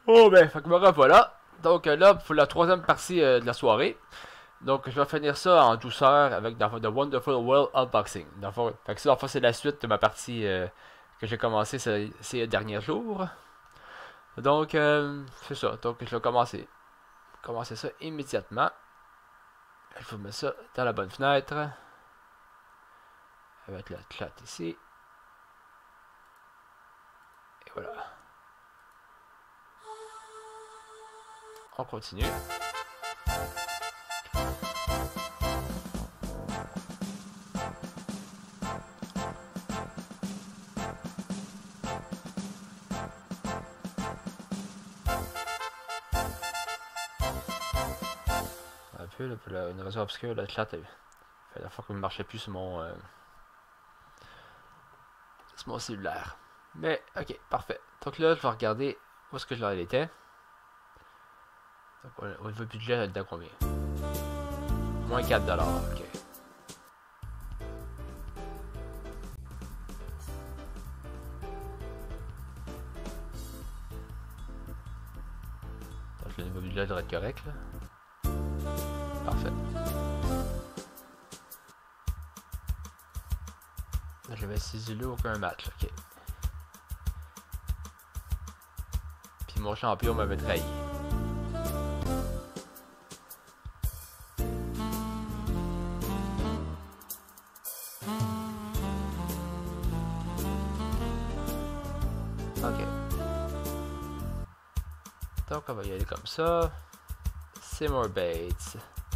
Oh ben, fait que me revoilà. Donc là, pour la troisième partie de la soirée. Donc je vais finir ça en douceur avec dans le fond, The Wonderful World Unboxing. Dans le fond, fait que ça, dans le fond, c'est la suite de ma partie que j'ai commencé ces derniers jours. Donc c'est ça. Donc je vais commencer ça immédiatement. Je vous mets ça dans la bonne fenêtre. Avec le chat ici. Et voilà. On continue. Un peu là, pour une raison obscure, le chat fait la fois qu'il ne marchait plus sur mon cellulaire. Mais ok, parfait. Donc là, je vais regarder où est-ce que je l'en étais. Donc au niveau budget, elle est à combien? Moins 4$, ok. Donc le niveau budget devrait être correct là. Parfait. J'avais 6 îlots, aucun match, ok. Puis mon champion m'avait trahi. Ok. Donc on va y aller comme ça. Seymour Bates.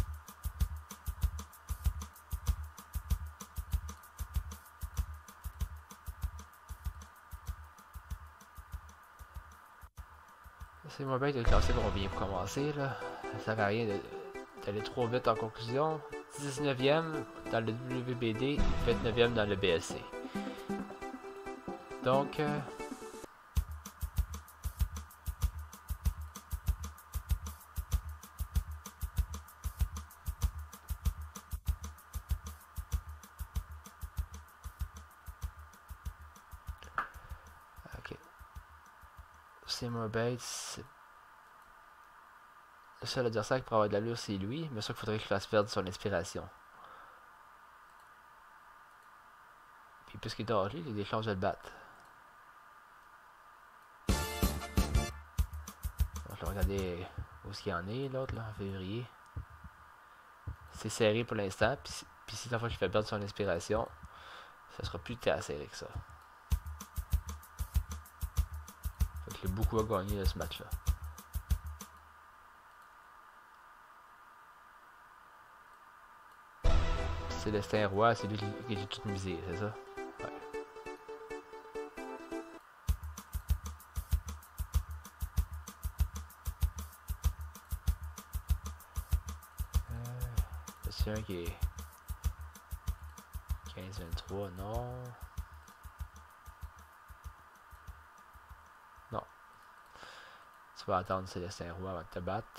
Seymour Bates est classé combien pour commencer là? Ça sert à rien d'aller trop vite en conclusion. 19e dans le WBD, 29e dans le BSC. Donc, ok. Seymour Bates, le seul adversaire qui pourrait avoir de l'allure, c'est lui, mais ça qu'il faudrait qu'il fasse perdre son inspiration. Puis puisqu'il est âgé, il a des chances de le battre. Donc, je vais regarder où est-ce qu'il en est, l'autre, là, en février. C'est serré pour l'instant, puis si la fois qu'il fait perdre son inspiration, ça sera plus tant serré que ça. Fait qu'il a beaucoup à gagner ce match-là. Célestin Roy, c'est lui qui j'ai tout misé, c'est ça? Ouais. C'est un qui est 15-23, non. Non. Tu vas attendre Célestin Roy avant de te battre.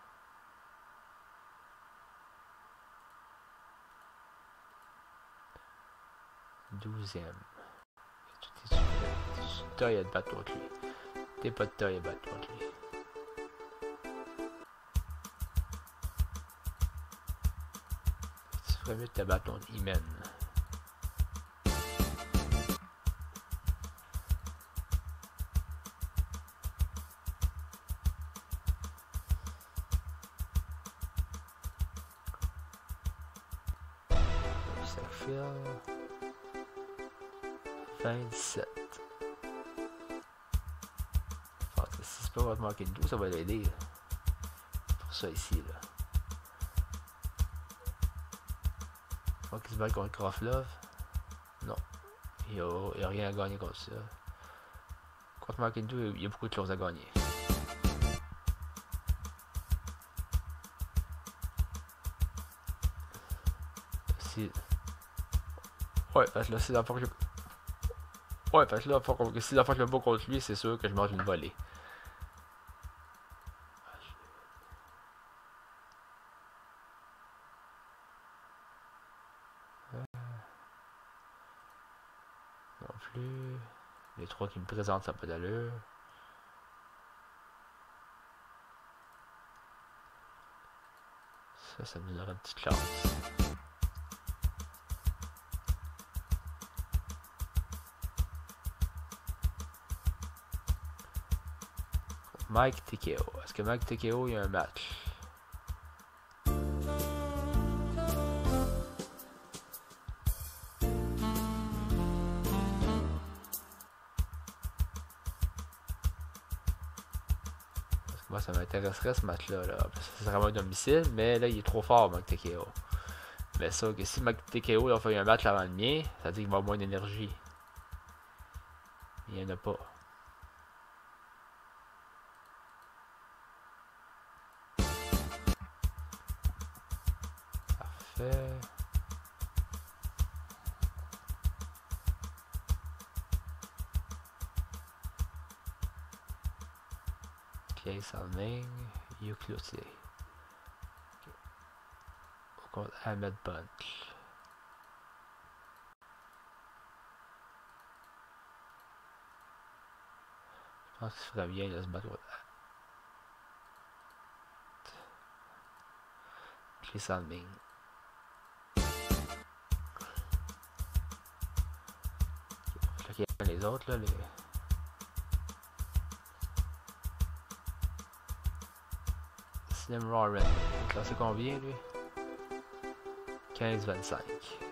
Douzième. Tu tailles à te battre contre lui. T'es pas de taille à battre contre lui. Tu ferais mieux de te battre contre Imen. Ça fait 27. Enfin, si c'est pas votre manquer de 12, ça va l'aider. Pour ça ici, là. Faut qu'il se batte contre Kroflov. Non. Il a rien à gagner contre ça. Contre Markendou, il y a beaucoup de choses à gagner. Si... Ouais, parce que là, c'est la fois que je... Ouais, parce que là, si la fois que je me bats contre lui, c'est sûr que je mange une volée. Non plus. Les trois qui me présentent, ça n'a pas d'allure. Ça nous donnerait une petite chance. Mike TKO. Est-ce que Mike TKO il y a un match? Moi, ça m'intéresserait ce match-là. Là. Parce que c'est vraiment un domicile, mais là, il est trop fort, Mike TKO. Mais ça, que si Mike TKO il a fait un match avant le mien, ça veut dire qu'il va avoir moins d'énergie. Il n'y en a pas. Parfait. Clay Salming, Hugh Cloutier. Contre Ahmed Bunch. Je pense qu'il ferait bien de se battre contre Clay Salming. Les autres là, les... Slim Warren, c'est combien lui? 15-25.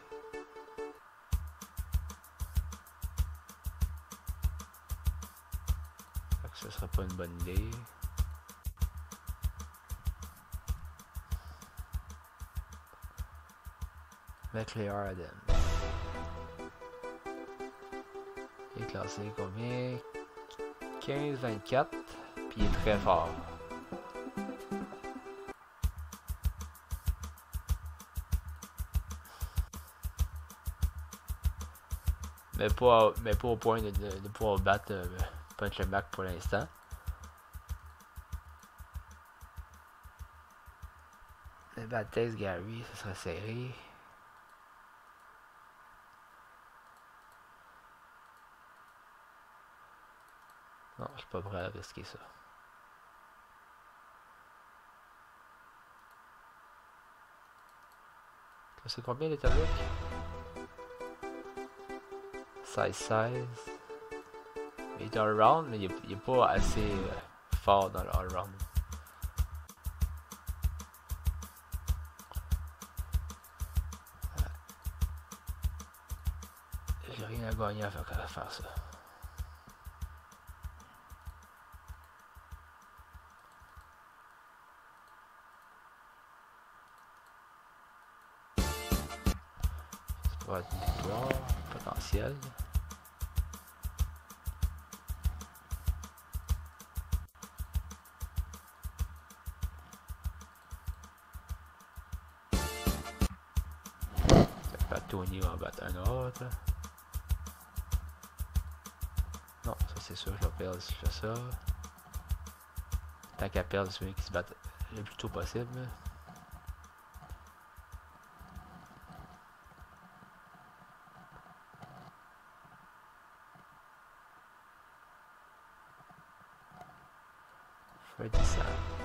Ce serait pas une bonne idée. McLeod Adams. Il est classé combien? 15-24. Puis il est très fort. Mais pas au point de pouvoir battre Punch le Mac pour l'instant. Le Bad Taste Gary, ça serait serré. Non, je suis pas prêt à risquer ça. C'est combien les tablettes? 16-16. Il est all-round, mais il est pas assez fort dans le all-round. J'ai rien à gagner à faire ça. Ça va être une victoire potentielle. Tony va battre un autre. Non, ça c'est sûr, je vais perdre si je fais ça. Tant qu'à perdre, c'est celui qui se batte le plus tôt possible. Freddy Sam.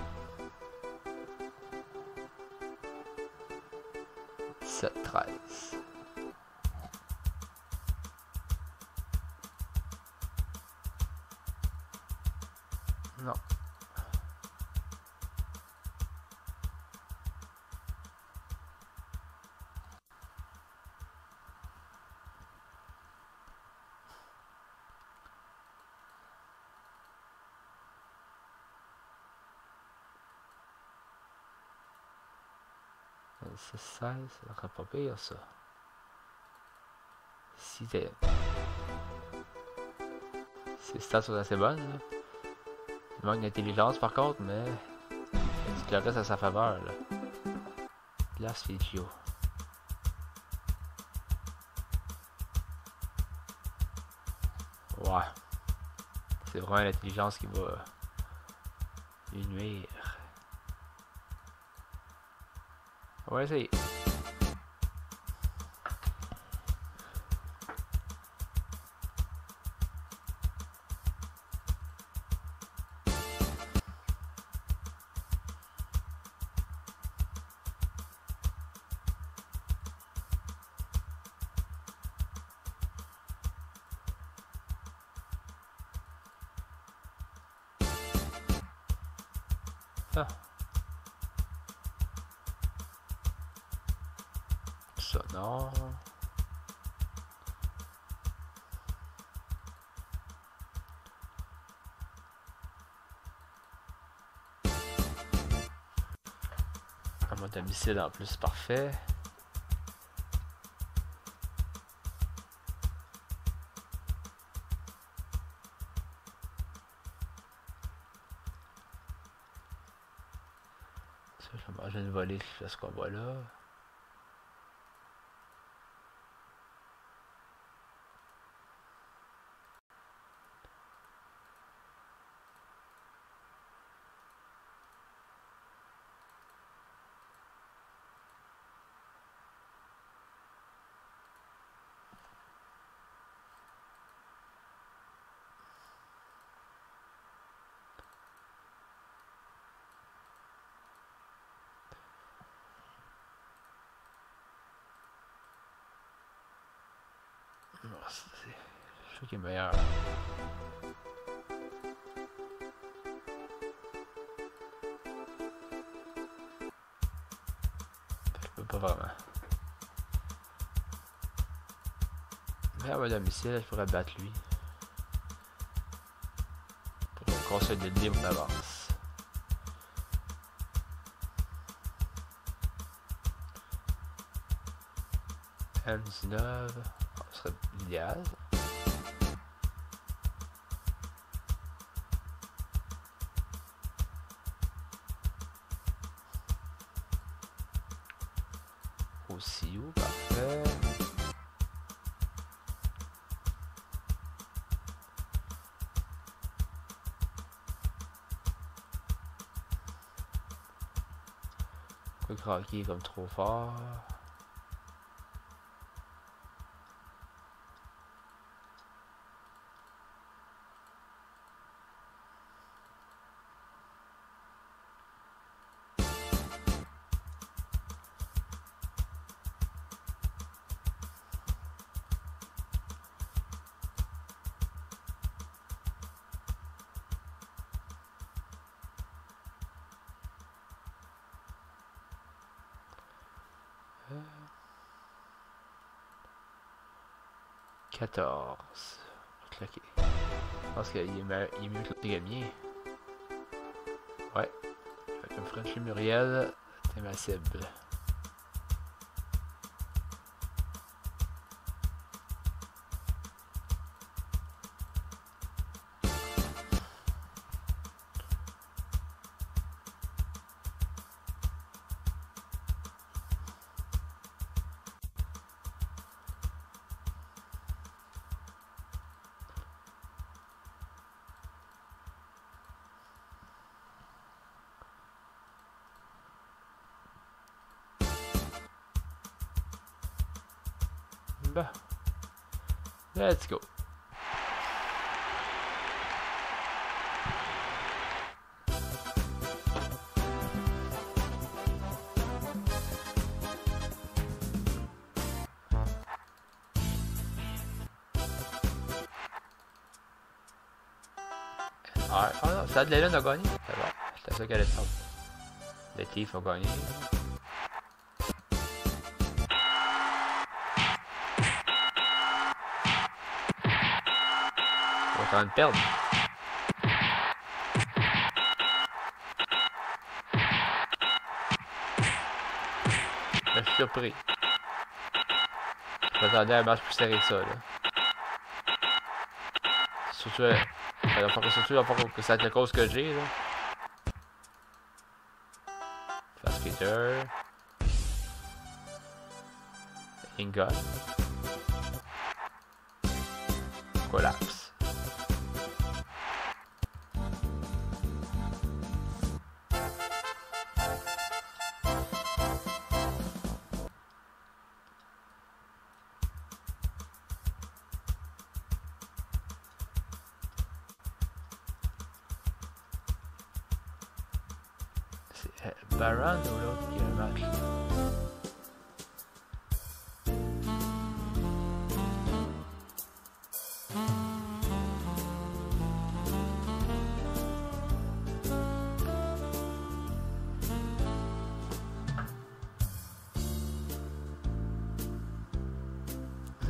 17-13. Non. C'est 16, ça serait pas pire ça. Si t'es... Ces stats sont assez bonnes là. Il manque d'intelligence par contre, mais il reste à sa faveur là. Glace Figio. Ouais. C'est vraiment l'intelligence qui va lui nuire. On va essayer. Ah. Ça, non. Un mode de missile en plus, parfait. Ça, je vais manger une volée à ce combat-là. Je trouve qu'il est meilleur. Je peux pas vraiment. Mais avec un missile, je pourrais battre lui. Pour consolider mon avance. M19, ce serait l'idéal. Aussi haut, parfait. Quoi craquer comme trop fort. Claquer. Je pense qu'il est mieux que le mien. Ouais. Avec un French Muriel, t'es ma cible. Bah. Let's go. Ah non, ça de l'Hélène a gagné. C'est bon, c'était ça qu'elle allait faire. Les Thiefs ont gagné. On va quand même perdre. Je suis surpris. Je m'attendais à un match plus serré que ça, là. Surtout, il va falloir que ça te cause que j'ai, là. Fast Peter. Ingot. Collapse. C'est Baron ou l'autre qui a un match?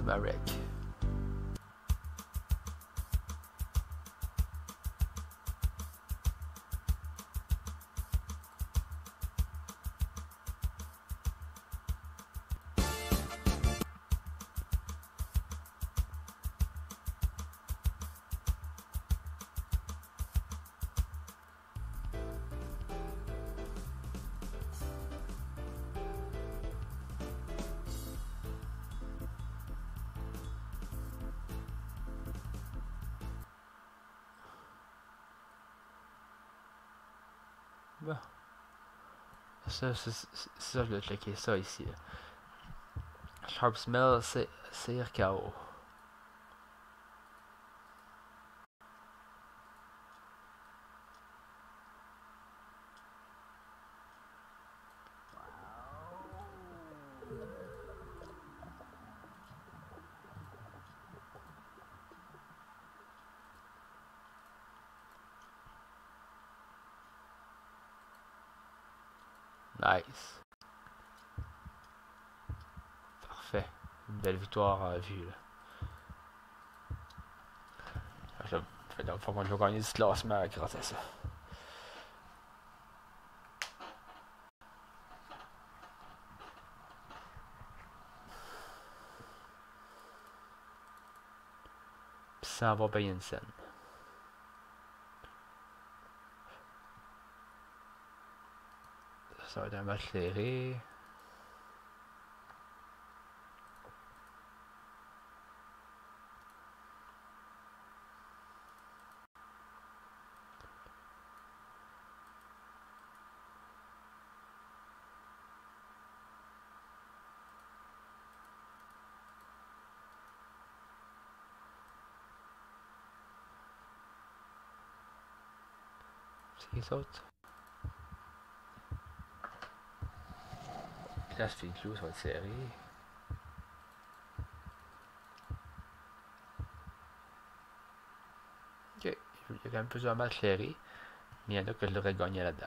Marek. Bon. Ça, je vais checker ça ici. Là. Sharp Smell, c'est KO. Nice. Parfait. Une belle victoire à vue. Là. Je vais gagner du classement grâce à ça. Puis sans avoir payé une scène. Ça va être un match serré. C'est les autres. Là, c'est une clou, ça va être serré. Ok, il y a quand même plusieurs matchs serrés, mais il y en a que je l'aurais gagné là-dedans.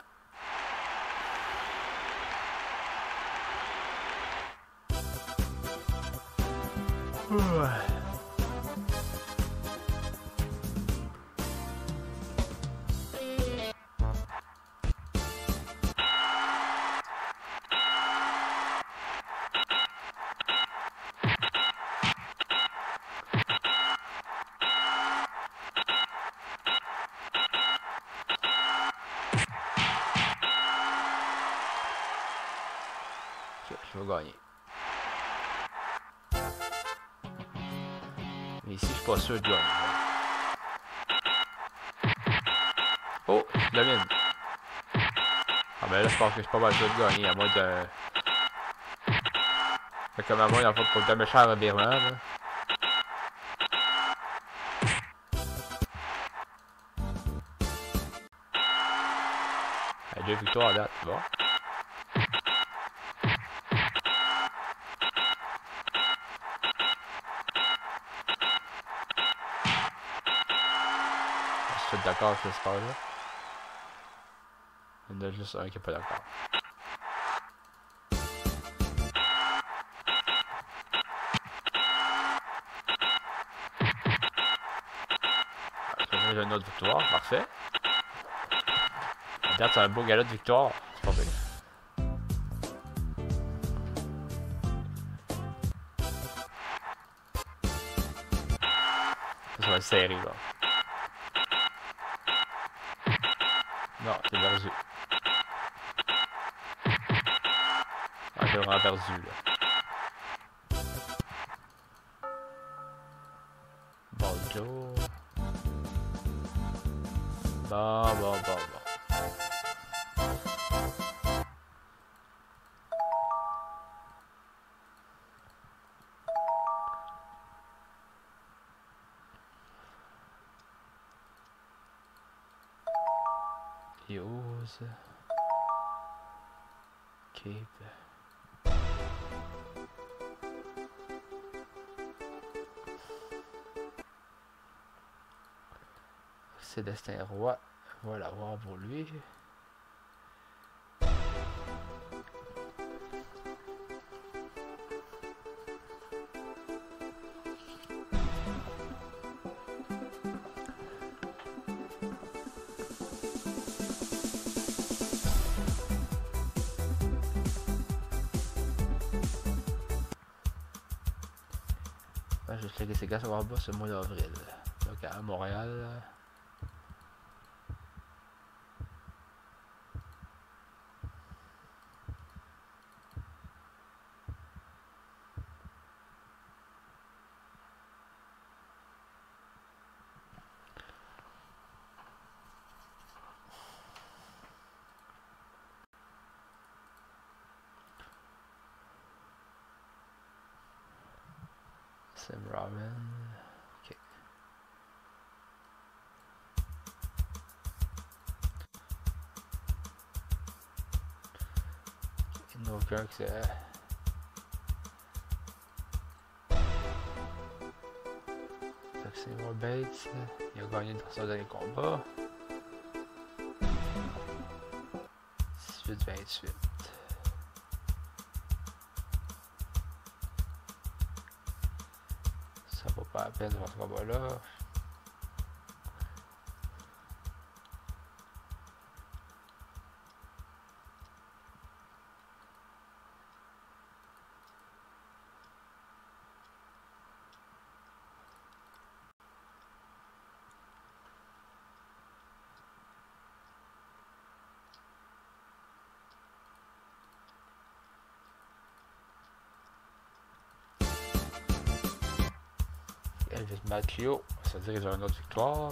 Je vais gagner. Mais ici, je suis pas sûr de gagner. Oh, je domine. Ah ben là, je pense que je suis pas mal sûr de gagner, à moins de... Fait comme à moi, il en faut pour le méchant revirement, là. À 2 victoires à date, bon. Je suis d'accord avec ce score-là. Il y en a juste un qui n'est pas d'accord. J'ai une autre victoire, parfait. Regarde, c'est un beau galop de victoire. C'est pas bien. Ça va être serré, là. Non, j'ai perdu. Ah, j'ai vraiment perdu, là. Bonjour. Bon. Use. Keep. C'est Destin Roi. Voilà, voir pour lui. vais checker c'est quand ça va en bas ce mois d'avril. Donc à Montréal. Sim Ramen. Ok. Il n'y en a aucun qui c'est. Seymour Bates, il a gagné dans son dernier combat. 18-28. Ça vaut pas la peine dans ce combat-là. Elvis Macchio, ça veut dire qu'ils ont une autre victoire.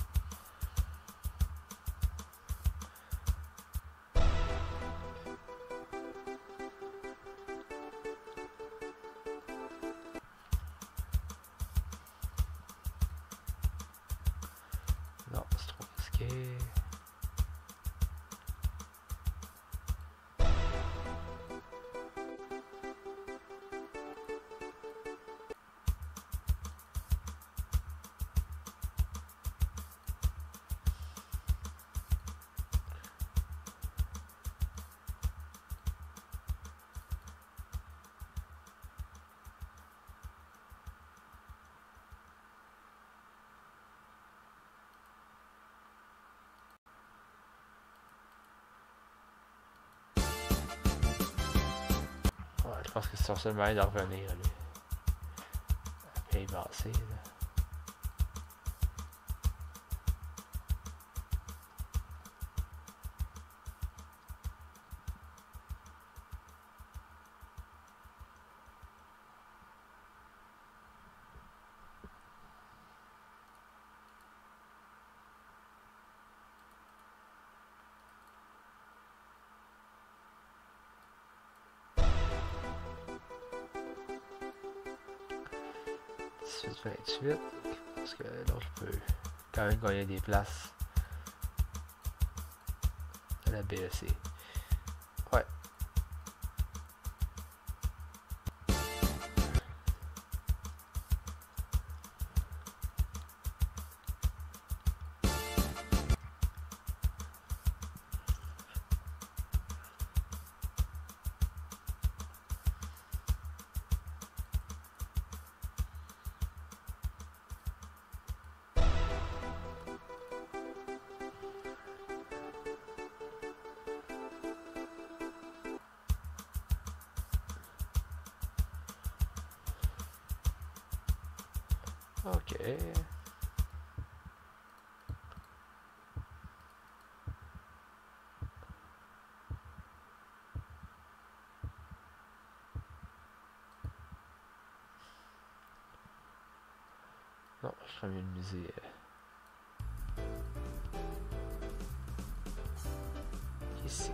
Non, c'est trop risqué. Je pense que c'est son seul moyen de revenir, lui. Après, il va assez, là. Parce que l'autre peut quand même gagner des places à la BEC. Ouais. Ok. Non, je serais mieux de miser ici.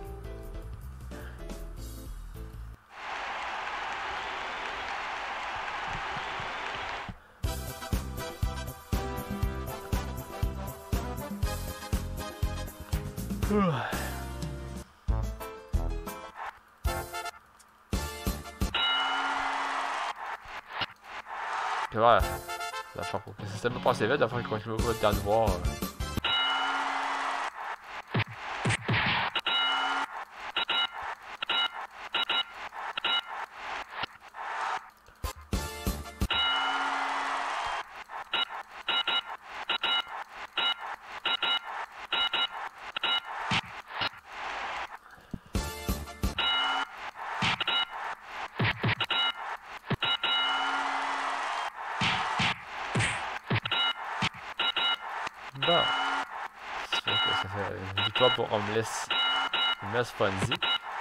C'est vrai. C'est tellement passé vite, la fois qu'il continue pas de temps de voir. victoire pour Homeless Fonzie.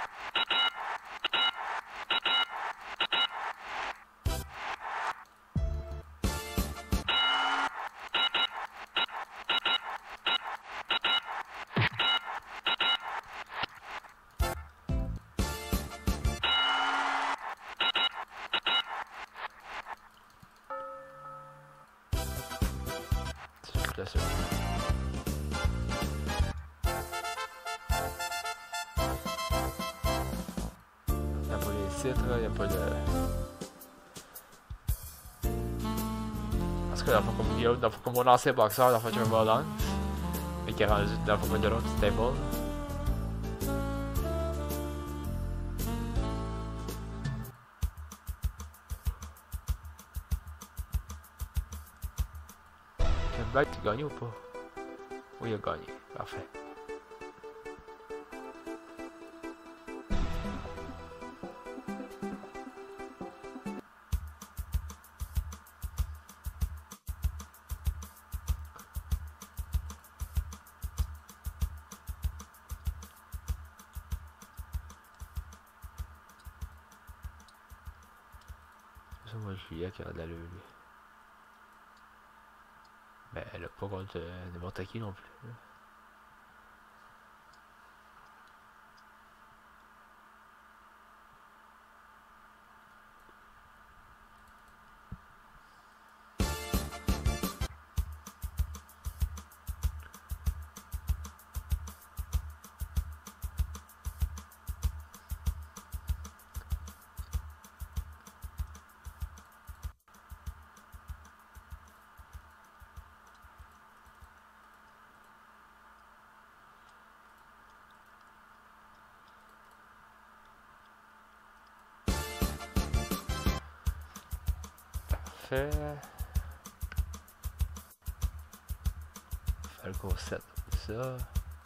Là, ça. Il n'y a pas les titres, il n'y a pas de... Parce que dans le fond, comme mon ancien boxeur, dans le fond, Trevor Lawrence, mais qui est rendu dans le fond de l'autre stable. Black, tu gagnes ou pas? Oui, il a gagné. Parfait. Ça, moi, Julia qui a de l'allure, lui. Mais elle a pas contre n'importe qui non plus. Falco 7, ça.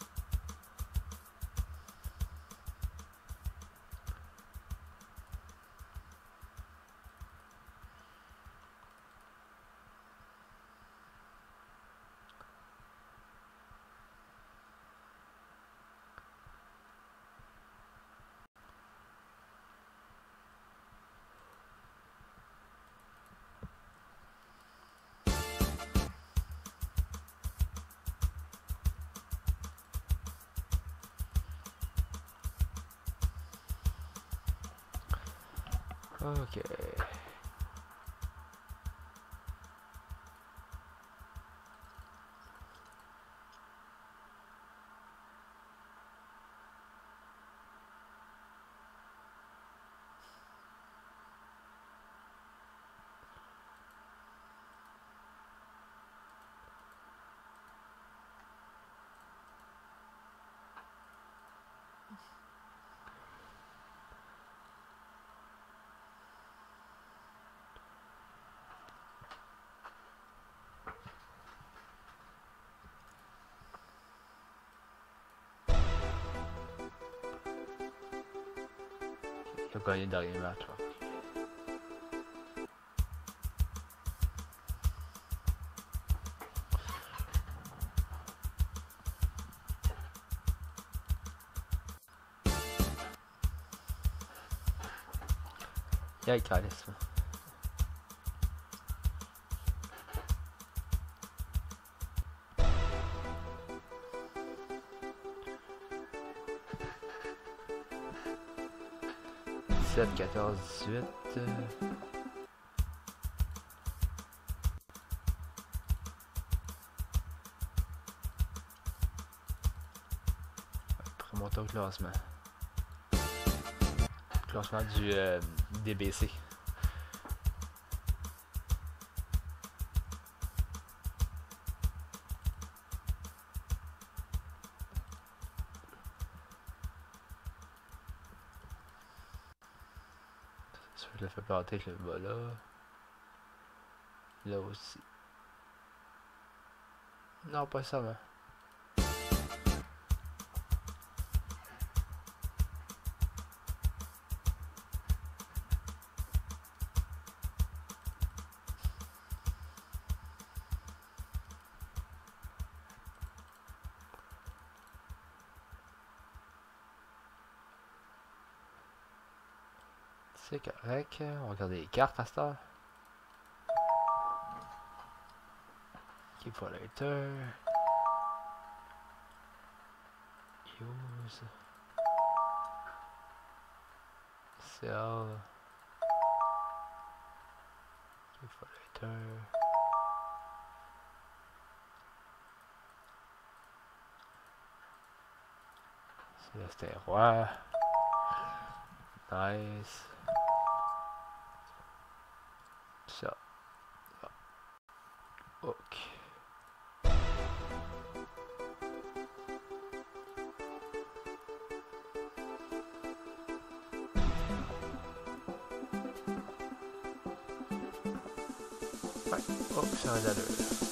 Ok. Il a gagné le dernier match. Ouais. Il y a le charisme. Sept, 14, 18. Pour monter au classement. Classement du DBC. Je le fais planter avec le bas là. Là aussi. Non, pas ça, mais. C'est correct. On va regarder les cartes à cette heure. Keep for later. Use. Sell. Keep for later. C'était roi. Nice. Ça. Ok. Ouais. Oh, ça va d'allure.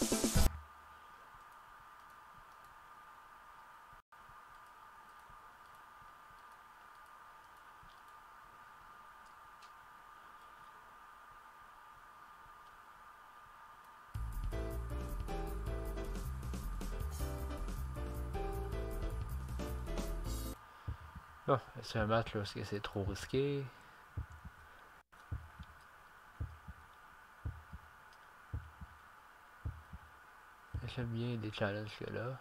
Oh, c'est un match là, parce que c'est trop risqué. J'aime bien les challenges que là.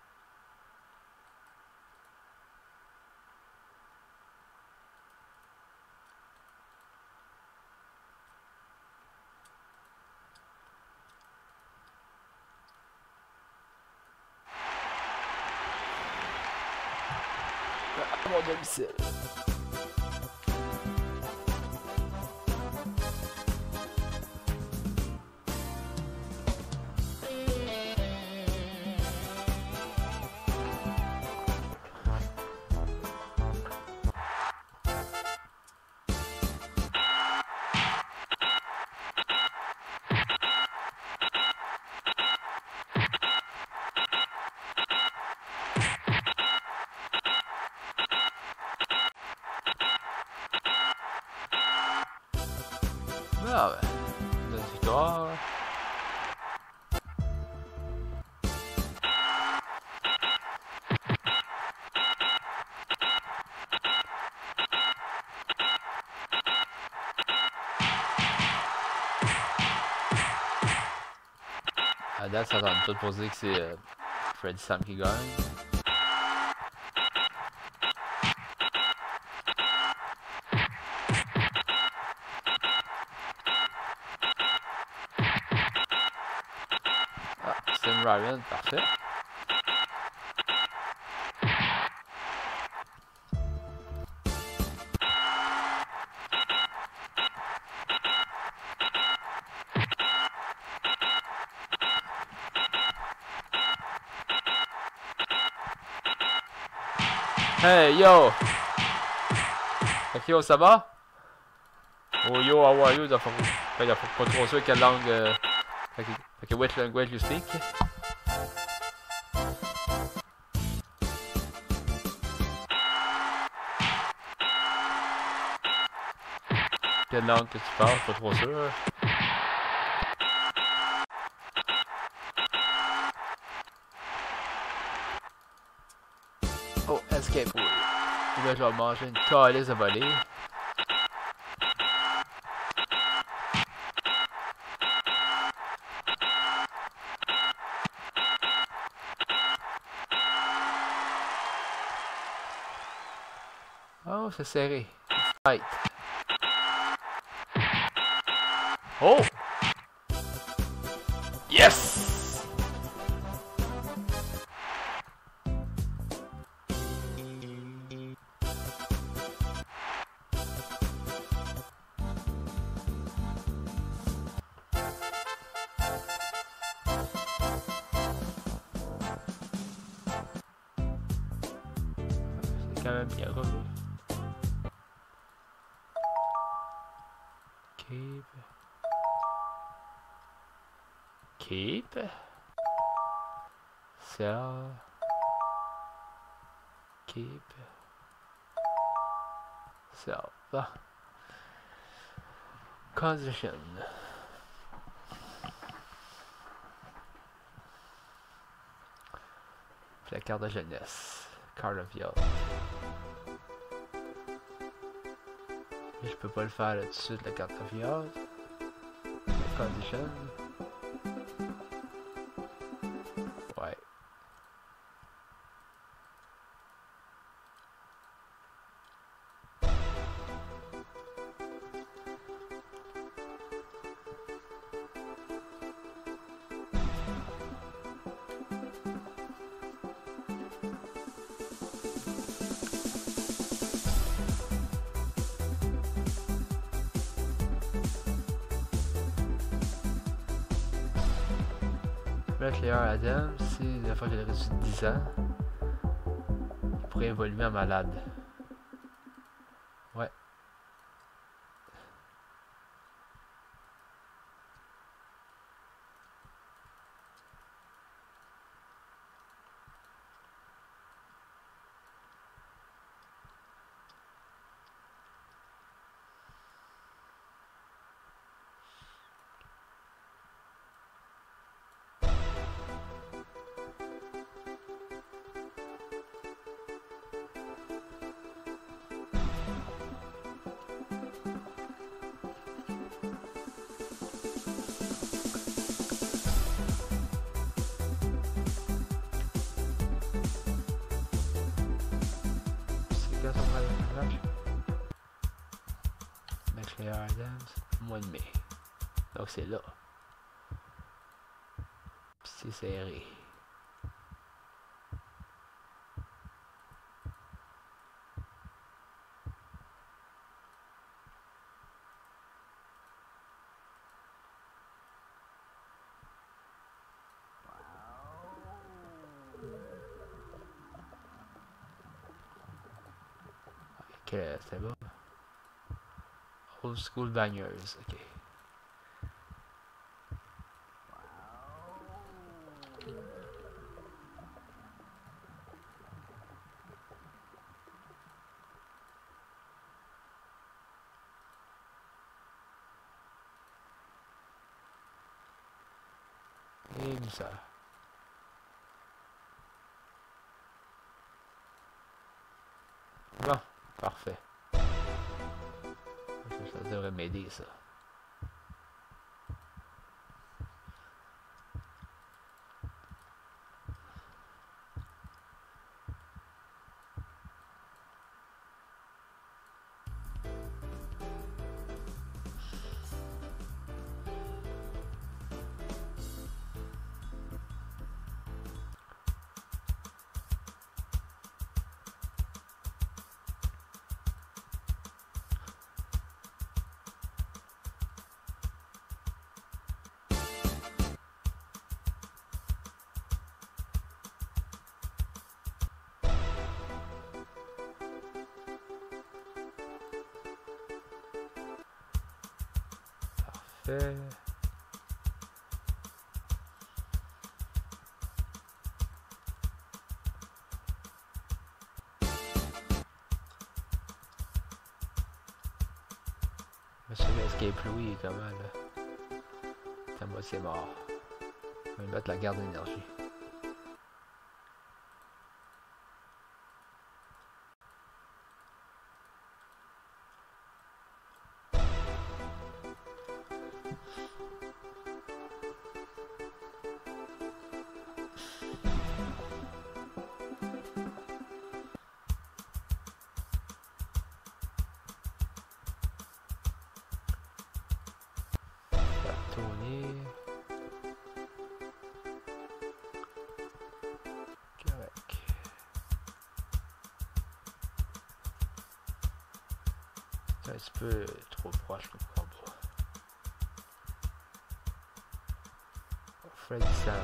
À mon domicile. Ah ouais. Une victoire. À date, ça tente tout pour dire que c'est Freddy Sam qui gagne. Ah, Sim Ryan, parfait. Hey yo! Ok, yo, ça va? Oh yo, how are you? Il faut pas trop sûr quelle langue. Fait que which language you speak? Quelle langue que tu parles? Pas trop sûr. Oh, escape. Oui. Là, je vais manger une calice de volée. Oh, c'est serré. Fight. Oh! Yes! C'est quand même bien revenu. Keep. Keep. Sell. Keep. Sell. Ah. Condition. Puis la carte de jeunesse. Card of Youth. Et je peux pas le faire là tout de suite, la carte confiance. La condition. Ouais. Claire Adams, si la fois que j'ai reçu 10 ans, il pourrait évoluer en malade. Ouais. C'est quand on va le match? Claire Adams, mois de mai. Donc c'est là. C'est serré. Ok, c'est bon. Old School Bangers, ok. Et ça. Bon, parfait. Ça devrait m'aider ça. Parfait. Monsieur Escape Louis, comment là? Ta moitié mort. Je vais mettre la garde d'énergie. Tourner. Correct. C'est un petit peu trop proche le combat. Freddy Sam.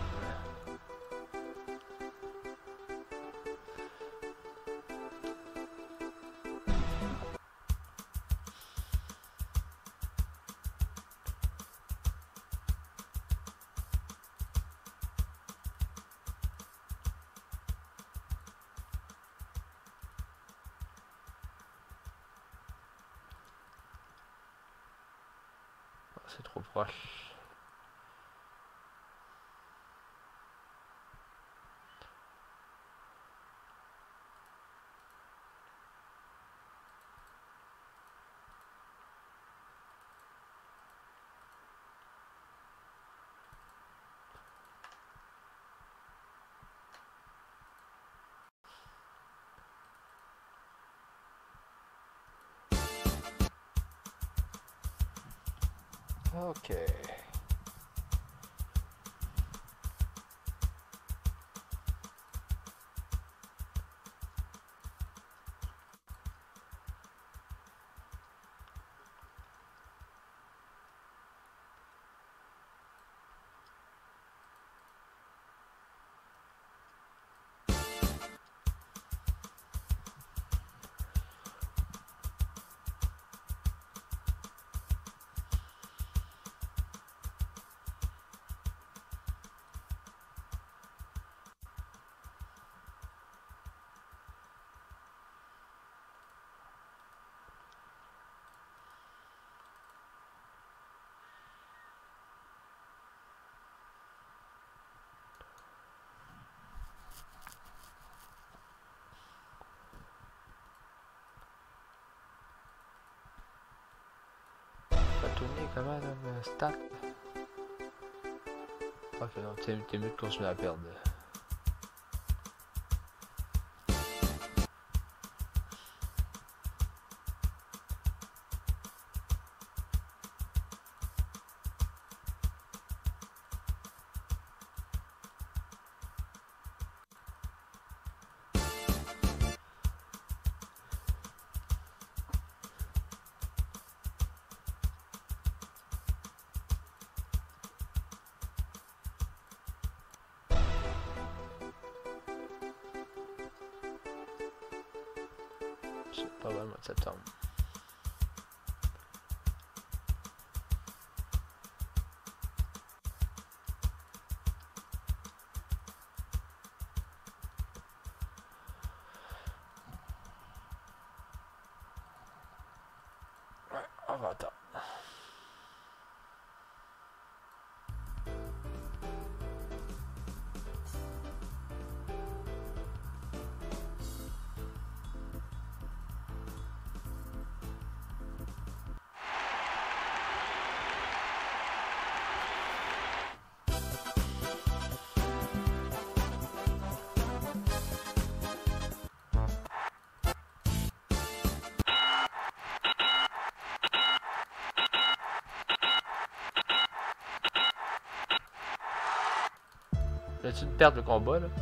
C'est trop proche. Ok. Tourner comment là, le stat? Ok, non, t'es mieux de continuer à perdre. C'est pas mal le mois de septembre. Ouais, on va attendre. Viens-tu de perdre le combat là?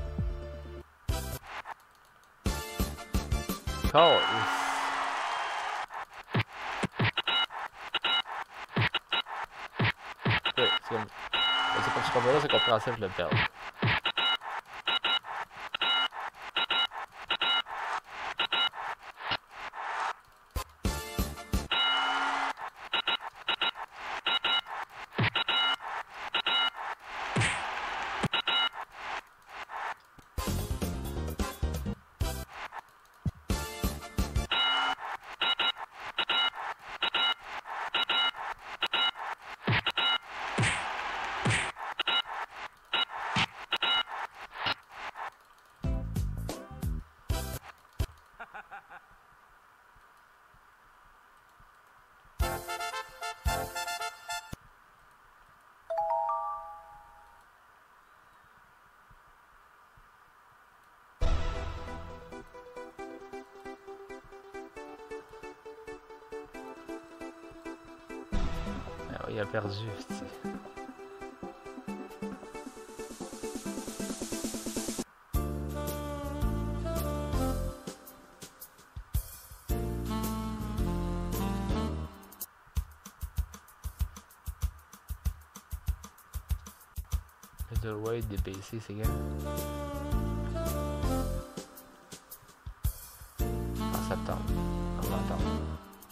Oh! C'est comme... C'est pas ce combat là, c'est compréhensible de le perdre. Ah, il a perdu, t'sais. Middleweight des PC, c'est gars. En septembre. On va attendre.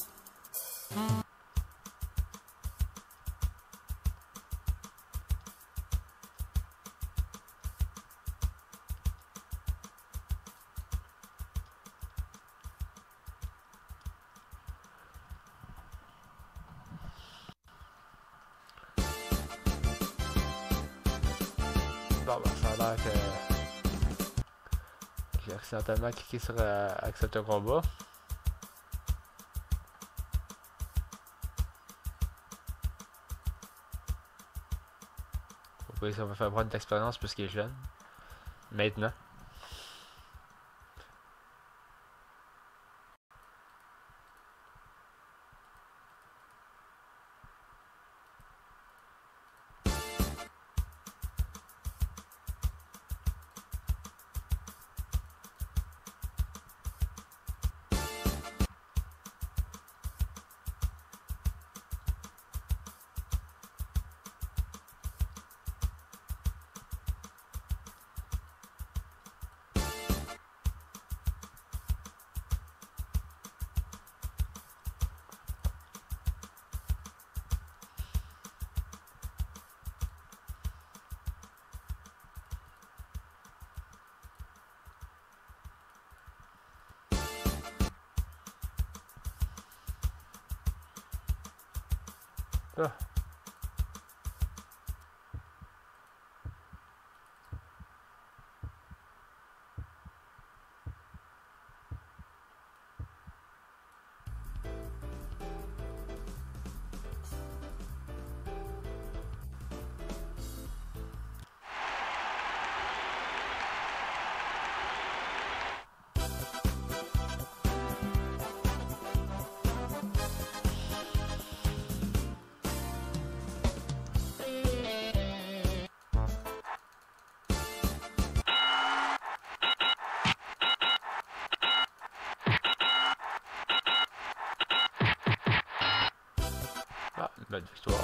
Bon, ben, ça a l'air que j'ai accidentellement cliqué sur accepter un combat. Oui, ça va faire prendre d'expérience puisqu'il est jeune. Maintenant. Ah. Ah, une belle victoire.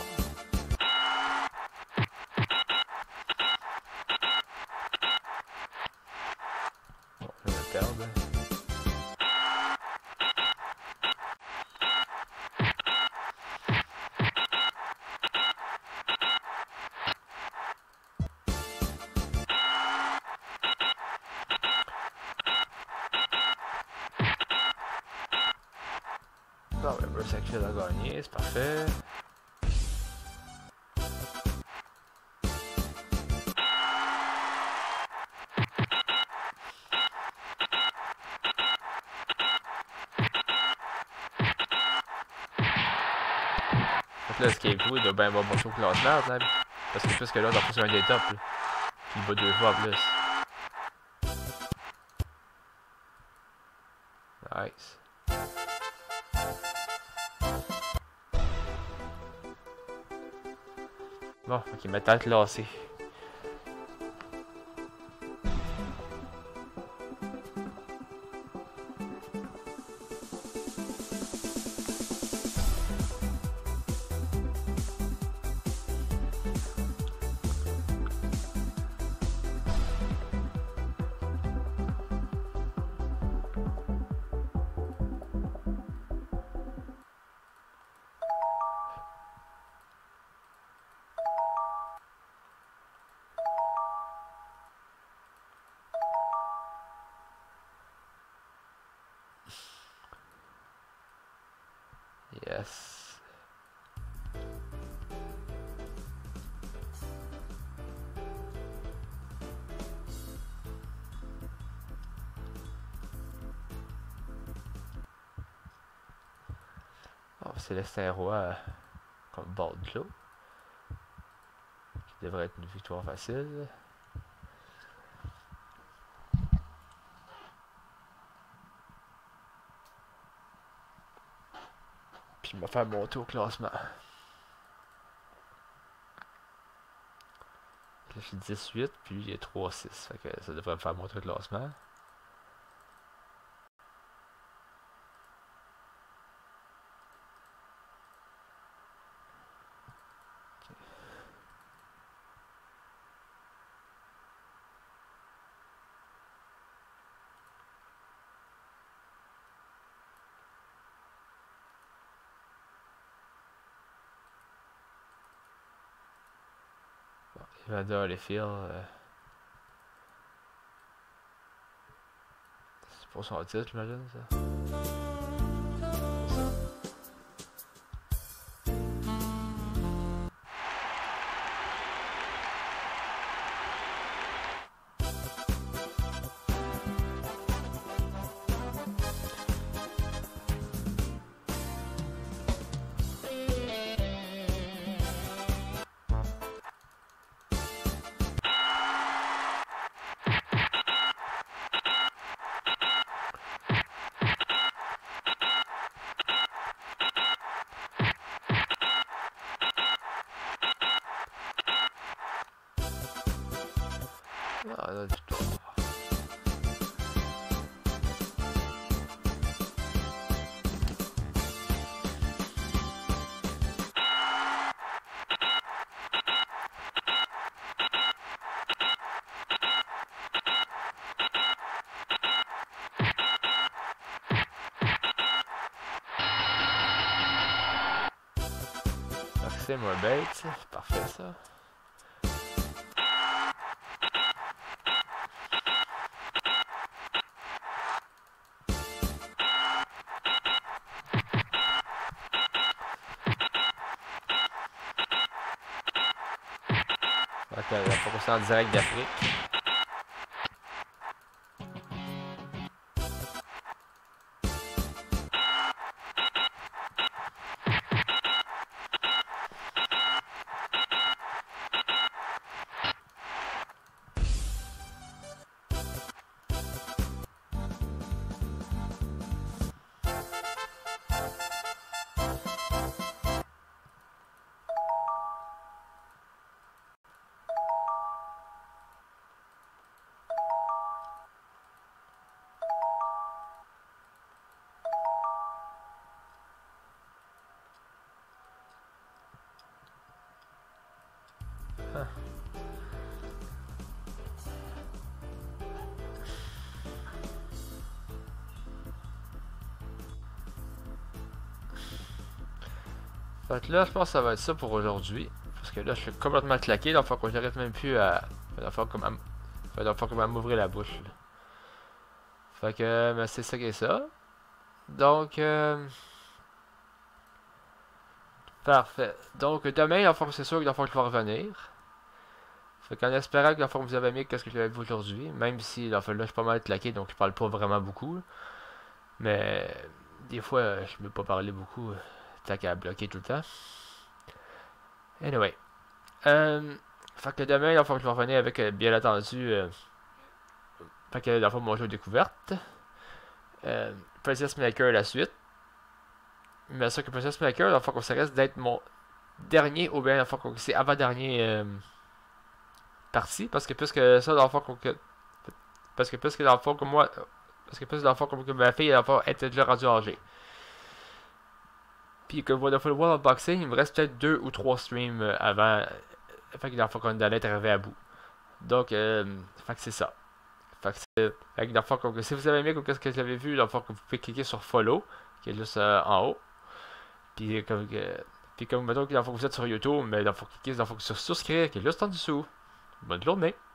Bon, je vais perdre. Bon, le Burst Action a gagné, c'est parfait. Donc là, Escape Blue, il doit bien avoir bon au classement, là. Parce que plus que là, dans c'est un des tops. Là. Puis il bat 2 fois en plus. Nice. Bon, ok, ma tête lassée. Yes. Oh, Célestin Roy contre Baldclaw. Qui devrait être une victoire facile. Puis il m'a fait monter au classement. Là, je suis 18, puis lui, il est 3-6. Fait que ça devrait me faire monter au classement. Evander Holyfield. C'est pour son titre, j'imagine, ça. Ah, là, du tout. C'est moi bête, c'est parfait ça. Fait que, faut qu'on soit en direct d'Afrique. Fait que là, je pense que ça va être ça pour aujourd'hui. Parce que là, je suis complètement claqué. Donc, faut que j'arrête même plus à. Faut comme à m'ouvrir la bouche. Là. Fait que, ben, c'est ça qui est ça. Donc, parfait. Donc, demain, dans le fond, c'est sûr que dans le fond, je vais revenir. Fait qu'en espérant que dans le fond, vous avez aimé qu'est-ce que j'avais vu aujourd'hui. Même si, dans le fond, là, je suis pas mal claqué. Donc, je parle pas vraiment beaucoup. Mais, des fois, je ne peux pas parler beaucoup. Tant qu'à bloquer tout le temps. Anyway. Fait que demain, il faut que je vais revenir avec, bien entendu, fait que dans le fond, mon jeu de découverte. Princess Maker la suite. Mais ça que Princess Maker, dans le fond, ça reste d'être mon dernier, ou bien, dans le fond, c'est avant-dernier partie. Parce que puisque ça, dans le fond, parce que puisque dans le fond, que moi, parce que puisque dans le fond, que ma fille, dans le fond, était déjà rendue âgée. Puis que Wonderful World Unboxing, il me reste peut-être 2 ou 3 streams avant. Fait que dans le fond, qu'on allait être arrivé à bout. Donc, fait que c'est ça. Fait que c'est. Fait que dans le fond, si vous avez aimé ce que j'avais vu, dans le fond, que vous pouvez cliquer sur Follow, qui est juste en haut. Puis comme mettons que dans le fond, vous êtes sur YouTube, mais dans le fond, cliquez dans le fond, sur Souscrire, qui est juste en dessous. Bonne journée!